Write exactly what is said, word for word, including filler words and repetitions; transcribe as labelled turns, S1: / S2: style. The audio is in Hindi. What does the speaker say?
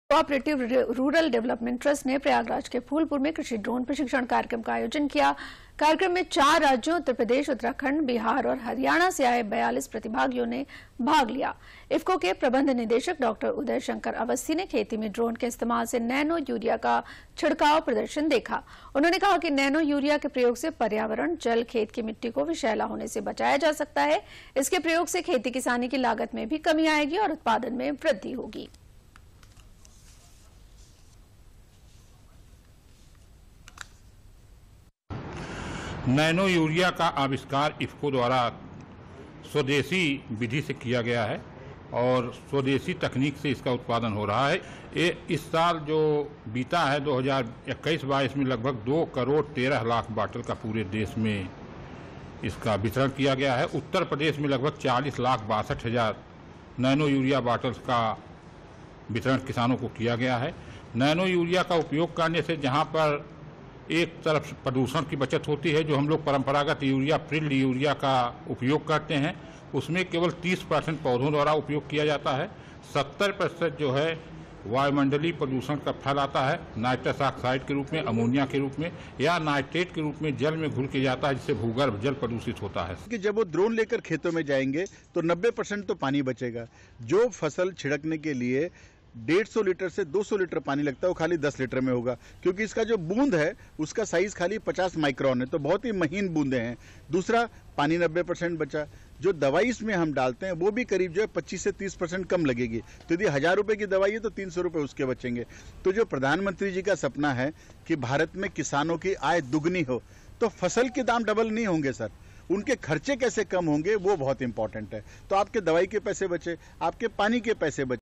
S1: कोऑपरेटिव रूरल डेवलपमेंट ट्रस्ट ने प्रयागराज के फूलपुर में कृषि ड्रोन प्रशिक्षण कार्यक्रम का आयोजन किया। कार्यक्रम में चार राज्यों उत्तर प्रदेश, उत्तराखंड, बिहार और हरियाणा से आए बयालीस प्रतिभागियों ने भाग लिया। इफ्को के प्रबंध निदेशक डॉक्टर उदय शंकर अवस्थी ने खेती में ड्रोन के इस्तेमाल से नैनो यूरिया का छिड़काव प्रदर्शन देखा। उन्होंने कहा कि नैनो यूरिया के प्रयोग से पर्यावरण, जल, खेत की मिट्टी को विषैला होने से बचाया जा सकता है। इसके प्रयोग से खेती किसानी की लागत में भी कमी आएगी और उत्पादन में वृद्धि होगी।
S2: नैनो यूरिया का आविष्कार इफ्को द्वारा स्वदेशी विधि से किया गया है और स्वदेशी तकनीक से इसका उत्पादन हो रहा है। ये इस साल जो बीता है दो हज़ार इक्कीस बाईस में लगभग दो करोड़ तेरह लाख बाटल का पूरे देश में इसका वितरण किया गया है। उत्तर प्रदेश में लगभग चालीस लाख बासठ हजार नैनो यूरिया बाटल्स का वितरण किसानों को किया गया है। नैनो यूरिया का उपयोग करने से जहाँ पर एक तरफ प्रदूषण की बचत होती है, जो हम लोग परंपरागत यूरिया, प्रिल्ड यूरिया का उपयोग करते हैं, उसमें केवल तीस परसेंट पौधों द्वारा उपयोग किया जाता है। सत्तर प्रतिशत जो है वायुमंडलीय प्रदूषण का फैलाता है, नाइट्रस ऑक्साइड के रूप में, अमोनिया के रूप में या नाइट्रेट के रूप में जल में घुल के जाता है, जिससे भूगर्भ जल प्रदूषित होता है।
S3: कि जब वो ड्रोन लेकर खेतों में जाएंगे तो नब्बे परसेंट तो पानी बचेगा। जो फसल छिड़कने के लिए डेढ़ सौ लीटर से दो सौ लीटर पानी लगता है, वो खाली दस लीटर में होगा, क्योंकि इसका जो बूंद है उसका साइज खाली पचास माइक्रोन है, तो बहुत ही महीन बूंदे हैं। दूसरा, पानी नब्बे परसेंट बचा। जो दवाई इसमें हम डालते हैं वो भी करीब जो है पच्चीस से तीस परसेंट कम लगेगी। तो यदि हजार रुपए की दवाई है तो तीन सौ रुपए उसके बचेंगे। तो जो प्रधानमंत्री जी का सपना है कि भारत में किसानों की आय दुगनी हो, तो फसल के दाम डबल नहीं होंगे सर, उनके खर्चे कैसे कम होंगे वो बहुत इंपॉर्टेंट है। तो आपके दवाई के पैसे बचे, आपके पानी के पैसे बचे।